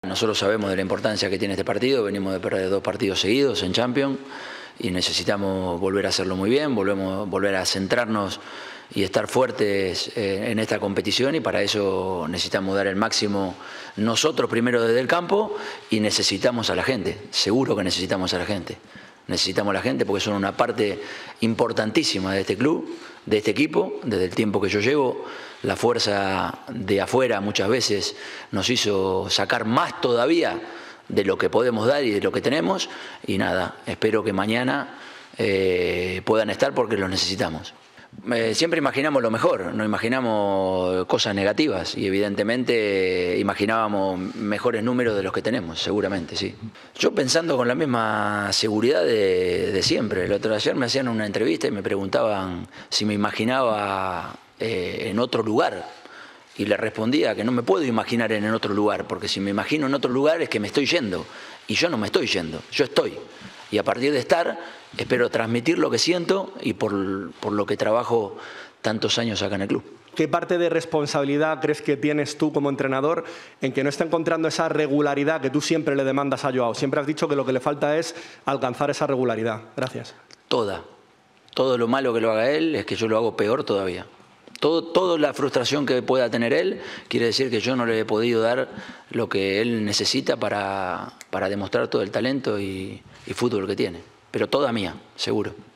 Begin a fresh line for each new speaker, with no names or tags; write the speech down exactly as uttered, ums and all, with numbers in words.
Nosotros sabemos de la importancia que tiene este partido, venimos de perder dos partidos seguidos en Champions y necesitamos volver a hacerlo muy bien, volvemos, volver a centrarnos y estar fuertes en esta competición, y para eso necesitamos dar el máximo nosotros primero desde el campo y necesitamos a la gente, seguro que necesitamos a la gente. Necesitamos a la gente porque son una parte importantísima de este club, de este equipo. Desde el tiempo que yo llevo, la fuerza de afuera muchas veces nos hizo sacar más todavía de lo que podemos dar y de lo que tenemos. Y nada, espero que mañana eh, puedan estar porque los necesitamos. Eh, siempre imaginamos lo mejor, no imaginamos cosas negativas y evidentemente imaginábamos mejores números de los que tenemos, seguramente, sí. Yo pensando con la misma seguridad de, de siempre. El otro ayer me hacían una entrevista y me preguntaban si me imaginaba eh, en otro lugar y le respondía que no me puedo imaginar en otro lugar, porque si me imagino en otro lugar es que me estoy yendo y yo no me estoy yendo, yo estoy. Y a partir de estar, espero transmitir lo que siento y por, por lo que trabajo tantos años acá en el club.
¿Qué parte de responsabilidad crees que tienes tú como entrenador en que no está encontrando esa regularidad que tú siempre le demandas a Joao? Siempre has dicho que lo que le falta es alcanzar esa regularidad. Gracias.
Toda. Todo lo malo que lo haga él es que yo lo hago peor todavía. Todo, toda la frustración que pueda tener él quiere decir que yo no le he podido dar lo que él necesita para, para demostrar todo el talento y, y fútbol que tiene. Pero toda mía, seguro.